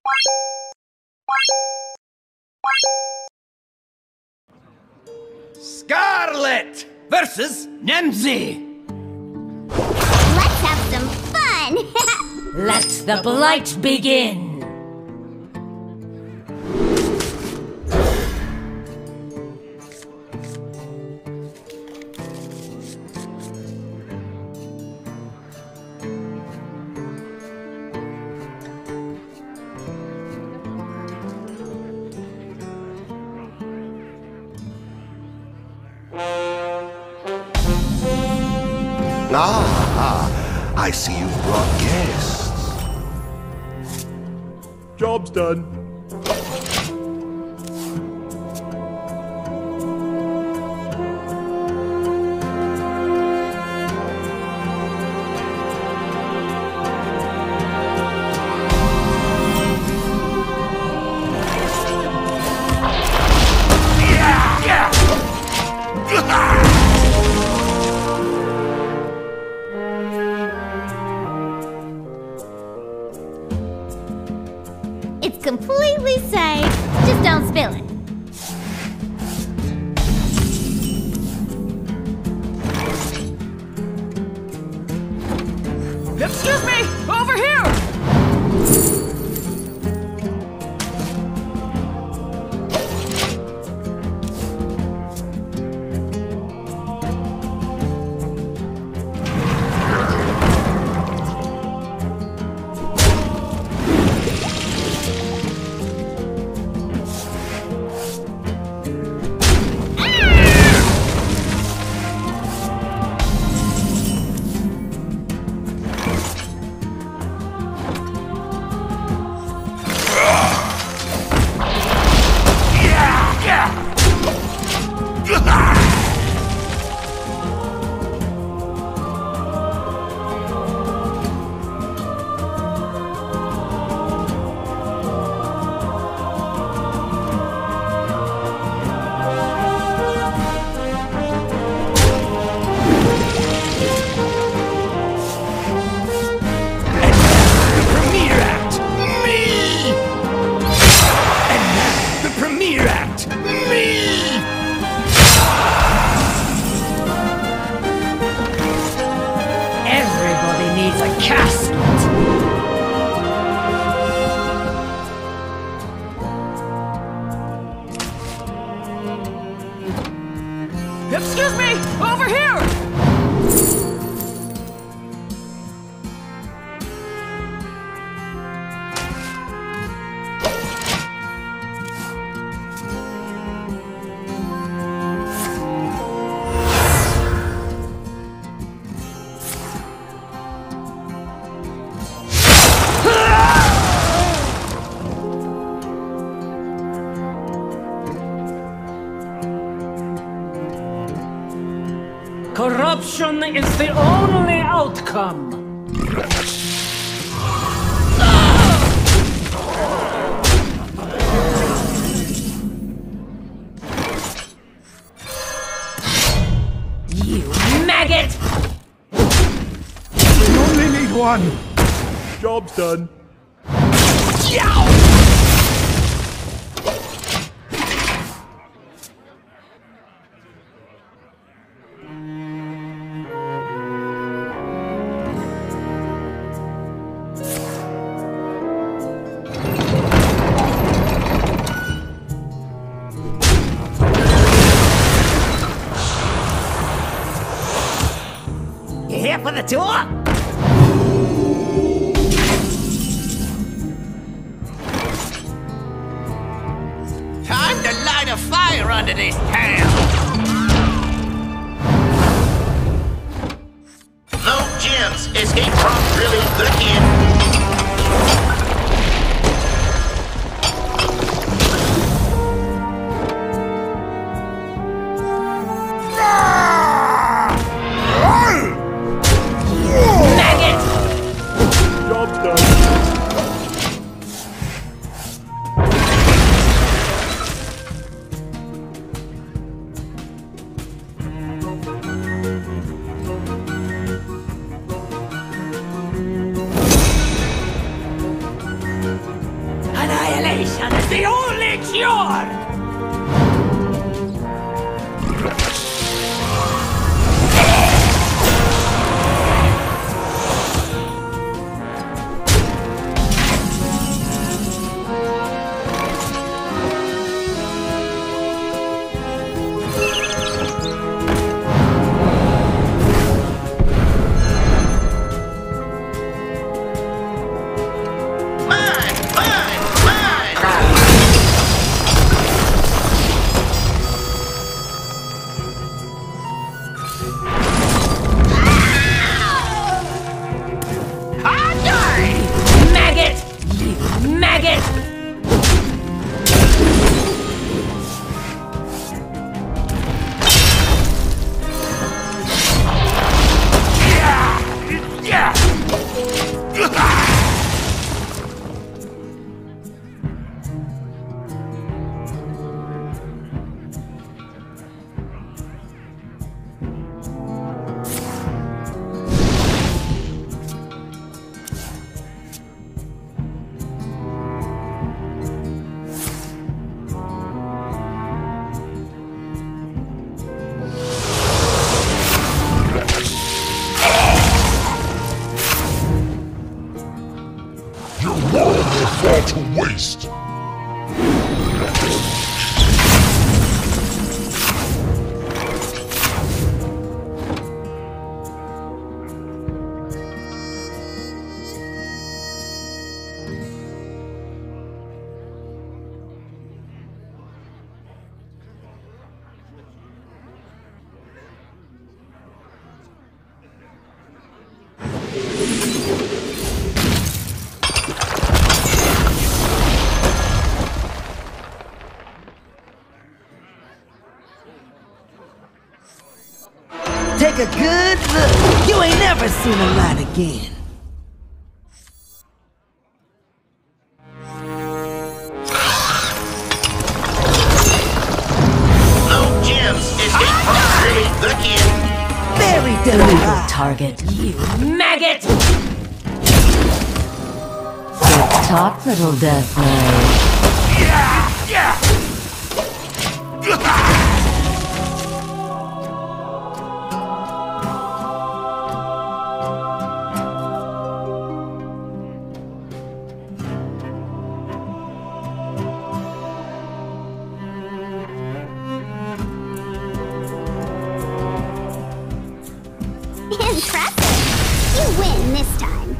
Scarlet versus Nemzi. Let's have some fun! Let the blight begin! Ah, I see you've brought guests. Job's done. It's completely safe. Just don't spill it. Excuse me! Over here! Excuse me! Over here! Corruption is the only outcome. You maggot! We only need one. Job's done. You here for the tour? Time to light a fire under this town! No gems escape from drilling the inn. Job's done. Annihilation is the only cure! Fall to waste! Take a good look. You ain't never seen a light again. No gems. Escape from really looking. Very Illegal delicate. target, you maggot! Talk, little death knight. Impressive. You win this time.